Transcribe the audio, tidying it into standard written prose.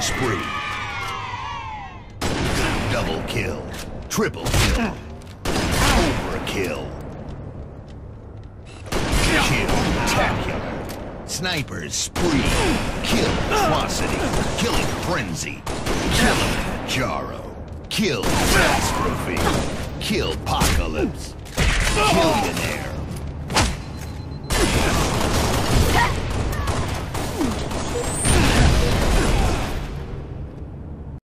spree. Double kill. Triple kill. Overkill. Kill-tacular. Sniper's spree. Kill atrocity. Killing frenzy. Killer Jaro. Kill catastrophe. Kill apocalypse. Killionaire.